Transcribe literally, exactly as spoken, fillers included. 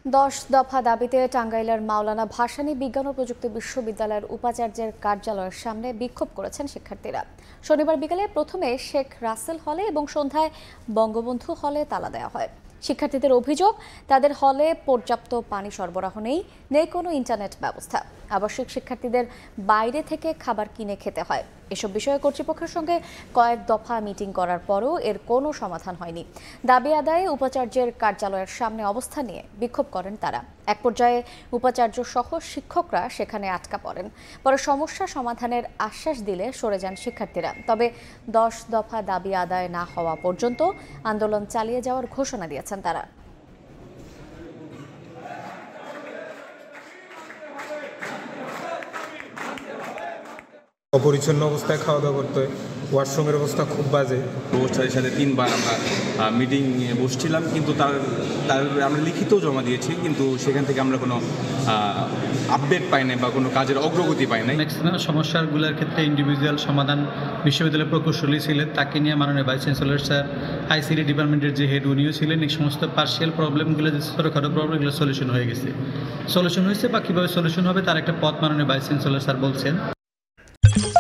দশ দফা দাবিতে টাঙ্গাইলের মাওলানা ভাসানী বিজ্ঞান ও প্রযুক্তি বিশ্ববিদ্যালয়ের উপাচার্যের কার্যালয়ের সামনে বিক্ষোভ করেছেন শিক্ষার্থীরা। শনিবার বিকেলে প্রথমে শেখ রাসেল হলে এবং সন্ধ্যায় বঙ্গবন্ধু হলে তালা দেওয়া হয়। শিক্ষার্থীদের অভিযোগ, তাদের হলে পর্যাপ্ত পানি সরবরাহ নেই, নেই কোনো ইন্টারনেট ব্যবস্থা। আবাসিক শিক্ষার্থীদের বাইরে থেকে খাবার কিনে খেতে হয়। এসব বিষয়ে কর্তৃপক্ষের সঙ্গে কয়েক দফা মিটিং করার পরও এর কোনো সমাধান হয়নি। দাবি আদায়ে উপাচার্যের কার্যালয়ের সামনে অবস্থান নিয়ে বিক্ষোভ করেন তারা। এক পর্যায়ে উপাচার্য সহ শিক্ষকরা সেখানে আটকা পড়েন। পরে সমস্যা সমাধানের আশ্বাস দিলে সরে যান শিক্ষার্থীরা। তবে দশ দফা দাবি আদায় না হওয়া পর্যন্ত আন্দোলন চালিয়ে যাওয়ার ঘোষণা দিয়েছেন তারা। অপরিচ্ছন্ন অবস্থায় খাওয়া দাওয়া করতে হয়, ওয়াশরুমের অবস্থা খুব বাজে। প্রভোস্টের সাথে তিনবার আমরা মিটিং বসছিলাম, কিন্তু তার তার আমরা লিখিতও জমা দিয়েছি, কিন্তু সেখান থেকে আমরা কোনো আপডেট পাই নাই বা কোনো কাজের অগ্রগতি পাই নাই। ম্যাক্সিমাম সমস্যাগুলোর ক্ষেত্রে ইন্ডিভিজুয়াল সমাধান বিশ্ববিদ্যালয়ের প্রকৌশলী ছিলেন, তাকে নিয়ে মাননীয় ভাইস চ্যান্সেলর স্যার, আইসিডি ডিপার্টমেন্টের যে হেড উনিও ছিলেন। এই সমস্ত পার্শিয়াল প্রবলেমগুলো, যে ছোটোখাটো প্রবলেমগুলো সলিউশন হয়ে গেছে সলিউশন হয়েছে বা কীভাবে সলিউশন হবে তার একটা পথ মাননীয় ভাইস চ্যান্সেলর স্যার বলছেন।